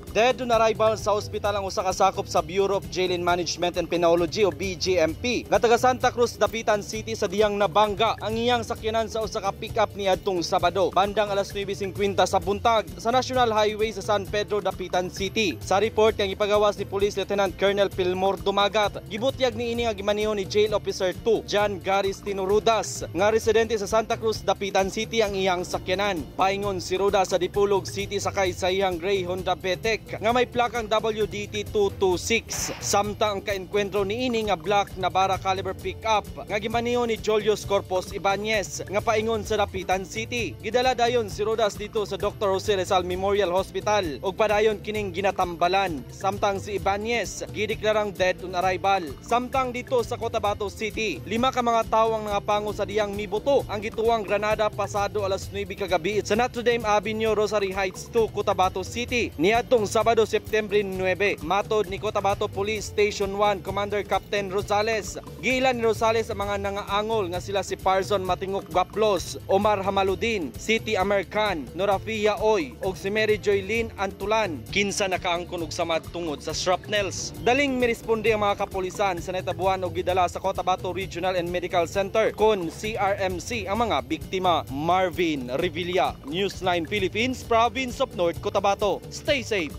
Dead on arrival sa ospital ang usa ka sakop sa Bureau of Jail and Management and Penology o BJMP nga taga Santa Cruz, Dapitan City sa diyang nabangga ang iyang sakyanan sa usa ka pick-up niadtong Sabado bandang alas 9:50 sa buntag sa National Highway sa San Pedro, Dapitan City. Sa report kang ipagawas ni Police Lieutenant Colonel Pilmor Dumagat, gibutyag ni ini nga gimaneho ni Jail Officer 2 John Garistino Rudas nga residente sa Santa Cruz, Dapitan City ang iyang sakyanan. Paingon si Rudas sa Dipolog City sakay sa iyang gray Honda Betek nga may plakang WDT226. Samtang ang kaenkwentro ni ini nga black na bara caliber pickup nga gimaneho ni Julius Corpus Ibanez nga paingon sa Dapitan City. Gidala dayon si Rodas dito sa Dr. Jose Rizal Memorial Hospital ug padayon kining ginatambalan. Samtang si Ibanez gideklarang dead on arrival. Samtang dito sa Cotabato City, 5 ka mga tawo ang nangapango sa diyang mibuto ang gituwang granada pasado alas 9 kagabi sa Notre Dame Avenue, Rosary Heights 2, Cotabato City niadtong Sabado, September 9. Matod ni Cotabato Police Station 1 Commander Captain Rosales, giilan ni Rosales ang mga nangaangol nga sila si Parzon Matingok Gaplos, Omar Hamaludin, City American, Norafia Oy ug si Mary Joylyn Antulan. Kinsa nakaangkon og samad tungod sa shrapnels. Daling miresponde ang mga kapulisan sa natabuan og gidala sa Cotabato Regional and Medical Center kon CRMC ang mga biktima. Marvin Revilla, Newsline Philippines, Province of North Cotabato. Stay safe.